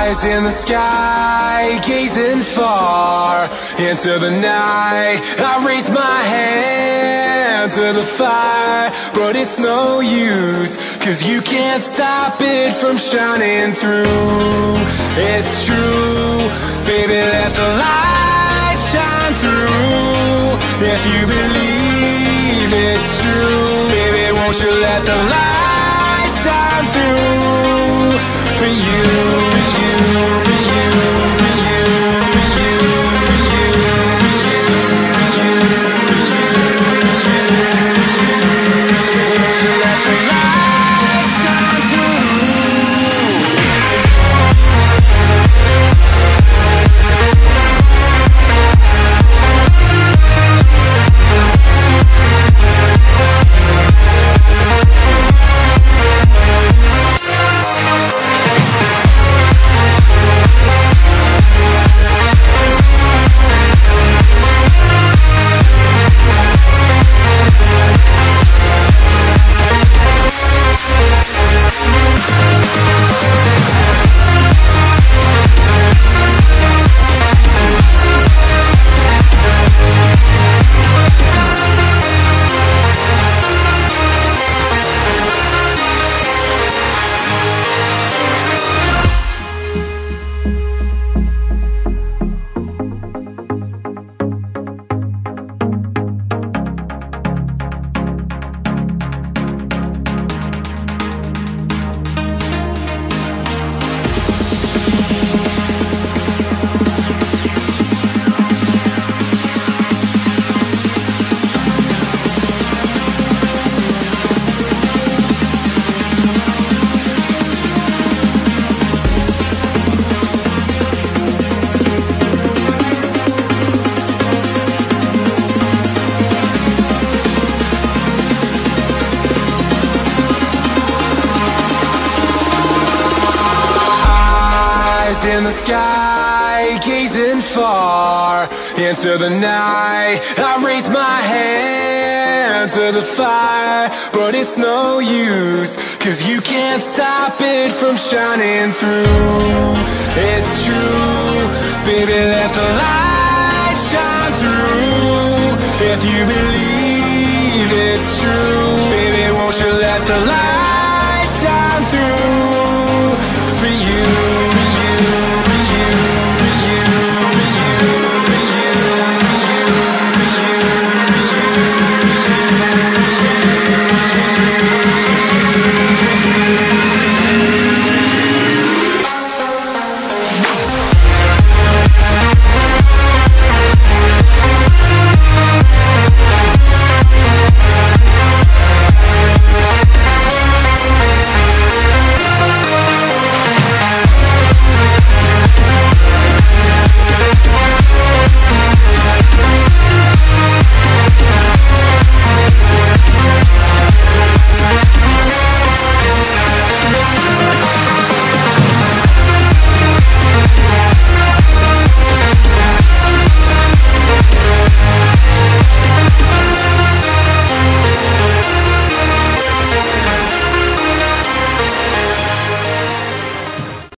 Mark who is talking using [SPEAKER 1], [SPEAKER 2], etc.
[SPEAKER 1] Eyes in the sky, gazing far into the night. I raise my hand to the fire, but it's no use, 'cause you can't stop it from shining through. It's true, baby, let the light shine through. If you believe it's true, baby, won't you let the light shine through for you, for you, for you, for you, for you, won't you let the light shine through? In the sky, gazing far into the night. I raise my hand to the fire, but it's no use, 'cause you can't stop it from shining through. It's true, baby, let the light shine through. If you believe